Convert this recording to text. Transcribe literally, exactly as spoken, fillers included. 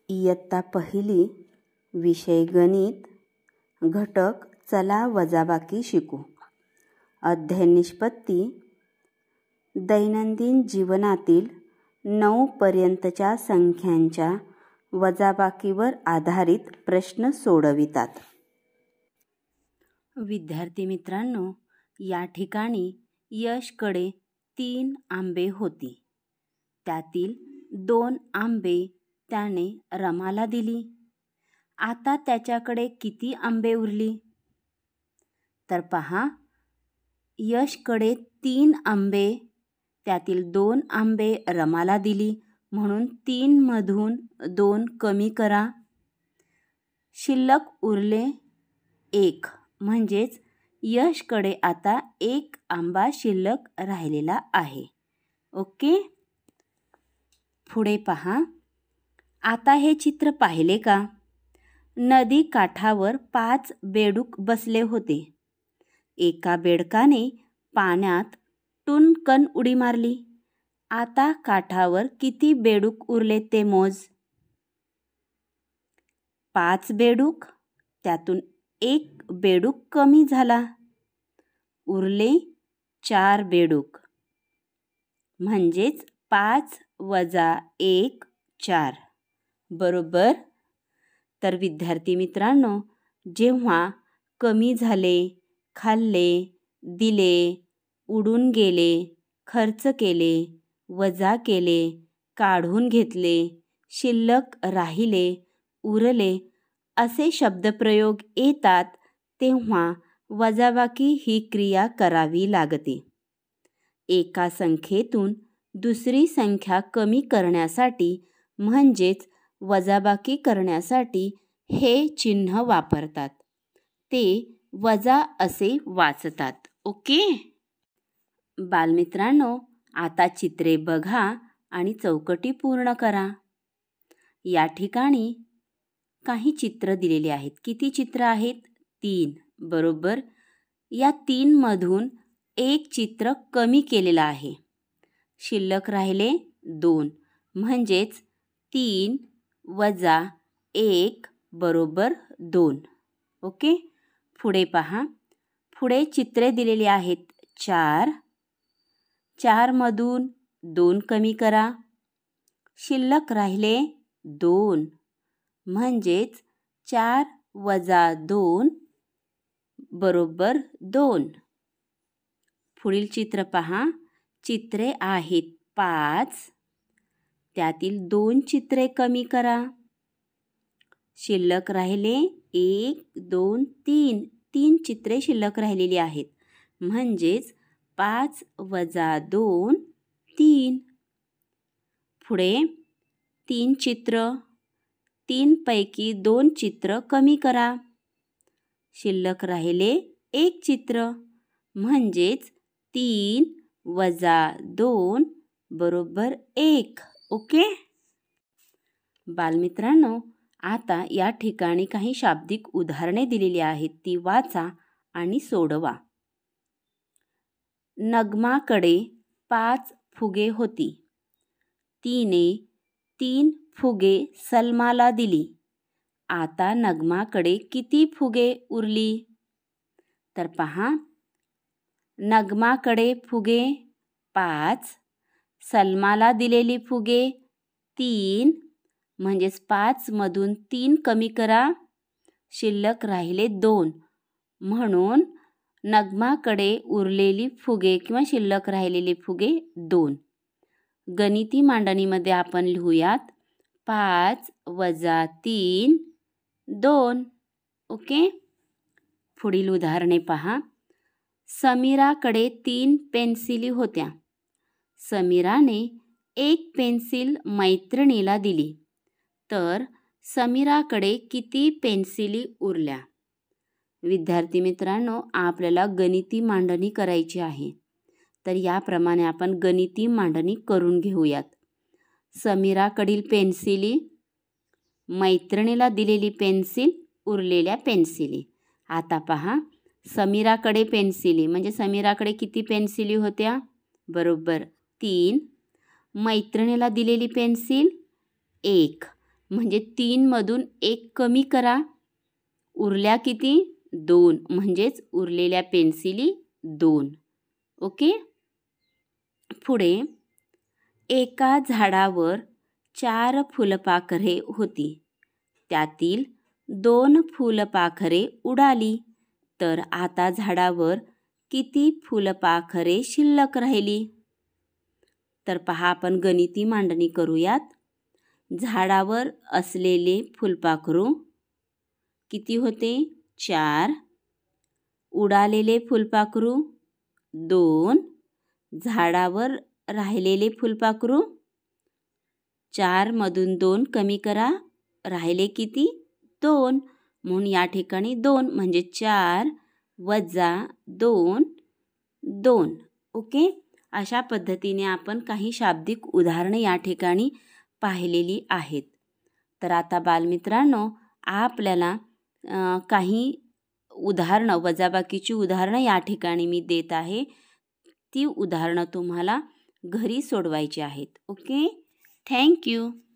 इयत्ता पहिली, विषय गणित, घटक चला वजाबाकी शिकू. अध्याय निष्पत्ती. दैनंदिन जीवनातील नऊ पर्यंतच्या संख्यांच्या वजाबाकीवर आधारित प्रश्न सोडवितात. विद्यार्थी मित्रांनो, या ठिकाणी यशकडे तीन आंबे होती. त्यातील दोन आंबे त्याने रमाला दिली. आता त्याच्याकडे किती आंबे उरली? तर पहा, यशकडे तीन आंबे, त्यातील दोन आंबे रमाला दिली, म्हणून तीन मधून दोन कमी करा. शिल्लक उरले एक, म्हणजेच यशकडे आता एक आंबा शिल्लक राहिलेला आहे. ओके, पुढे पहा. आता हे चित्र पाहिले का? नदी काठावर पाच बेडूक बसले होते. एका बेडकाने पाण्यात टुनकन उडी मारली. आता काठावर किती बेडूक उरले ते मोज. पाच बेडूक, त्यातून एक बेडूक कमी झाला, उरले चार बेडूक, म्हणजेच पाच वजा एक चार, बरोबर. तर विद्यार्थी मित्रांनो, जेव्हा कमी झाले, खाल्ले, दिले, उडून गेले, खर्च केले, वजा केले, काढून घेतले, शिल्लक राहिले, उरले असे शब्दप्रयोग येतात, तेव्हा वजाबाकी ही क्रिया करावी लागते. एका संख्येतून दुसरी संख्या कमी करण्यासाठी, म्हणजेच वजाबाकी करण्यासाठी हे चिन्ह वापरतात. ते वजा असे वाचतात. ओके बालमित्रांनो, आता चित्रे बघा आणि चौकटी पूर्ण करा. या ठिकाणी काही चित्र दिलेली आहेत. किती चित्र आहेत? तीन, बरोबर. या तीन मधून एक चित्र कमी केलेलं आहे. शिल्लक राहिले दोन, म्हणजेच तीन वजा एक बरोबर दोन. ओके, पुढे पहा. पुढे चित्रे दिलेली आहेत चार. चार मधून दोन कमी करा. शिल्लक राहिले दोन, म्हणजेच चार वजा दोन बरोबर दोन. पुढील चित्र पहा. चित्रे आहेत पाच. त्यातील दोन चित्रे कमी करा. शिल्लक राहिले एक दोन तीन. तीन चित्रे शिल्लक राहिलेली आहेत, म्हणजेच पाच वजा दोन तीन. पुढे तीन चित्र. तीन पैकी दोन चित्र कमी करा. शिल्लक राहिले एक चित्र, म्हणजेच तीन वजा दोन बरोबर एक. ओके बालमित्रांनो, आता या ठिकाणी काही शाब्दिक उदाहरणे दिलेली आहेत, ती वाचा आणि सोडवा. नगमाकडे पाच फुगे होती. तिने तीन फुगे सलमाला दिली. आता नगमाकडे किती फुगे उरली? तर पहा, नगमाकडे फुगे पाच, सलमाला दिलेली फुगे तीन, म्हणजेच पाच मधून तीन कमी करा. शिल्लक राहिले दोन, म्हणून नगमाकडे उरलेली फुगे किंवा शिल्लक राहिलेली फुगे दोन. गणिती मांडणीमध्ये आपण लिहूयात पाच वजा तीन दोन. ओके, पुढील उदाहरणे पहा. समीराकडे तीन पेन्सिली होत्या. समीराने एक पेन्सिल मैत्रिणीला दिली. तर समीराकडे किती पेन्सिली उरल्या? विद्यार्थी मित्रांनो, आपल्याला गणिती मांडणी करायची आहे, तर याप्रमाणे आपण गणिती मांडणी करून घेऊयात. समीराकडील पेन्सिली, मैत्रिणीला दिलेली पेन्सिल, उरलेल्या पेन्सिली. आता पहा, समीराकडे पेन्सिली म्हणजे समीराकडे किती पेन्सिली होत्या? बरोबर तीन. मैत्रिणीला दिलेली पेन्सिल एक, म्हणजे तीनमधून एक कमी करा. उरल्या किती? दोन. म्हणजेच उरलेल्या पेन्सिली दोन. ओके. पुढे एका झाडावर चार फुलपाखरे होती. त्यातील दोन फुलपाखरे उडाली. तर आता झाडावर किती फुलपाखरे शिल्लक राहिली? तर पहा, आपण गणिती मांडणी करूयात. झाडावर असलेले फुलपाखरू किती होते? चार. उडालेले फुलपाखरू दोन. झाडावर राहिलेले फुलपाखरू चारमधून दोन कमी करा. राहिले किती? दोन. म्हणून या ठिकाणी दोन म्हणजे चार वजा दोन, दोन. ओके. अशा पद्धतीने आपण काही शाब्दिक उदाहरणे या ठिकाणी पाहिलेली आहेत. तर आता बालमित्रांनो, आपल्याला काही उदाहरणं, वजाबाकीची उदाहरणं या ठिकाणी मी देत आहे. ती उदाहरणं तुम्हाला घरी सोडवायची आहेत. ओके. Thank you.